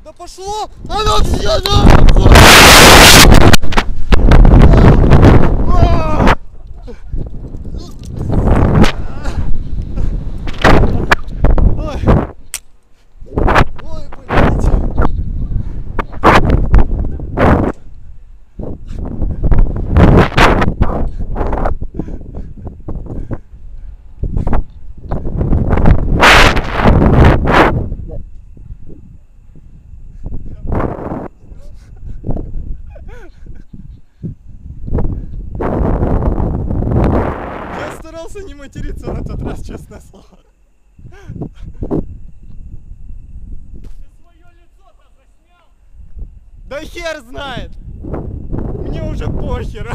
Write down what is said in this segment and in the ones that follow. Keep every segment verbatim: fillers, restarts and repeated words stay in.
Да пошло! Оно все нахуй! Ой! Ой, блядь! Я старался не материться в этот раз, честное слово. Да хер знает! Мне уже похер.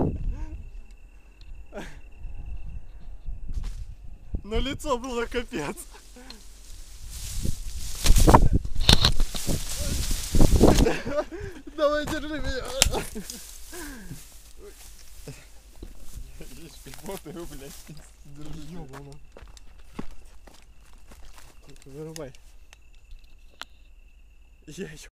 Но лицо было капец. Давай, держи меня. Видишь, пилотаю, блядь. Держи, ёбану. Вырубай. Я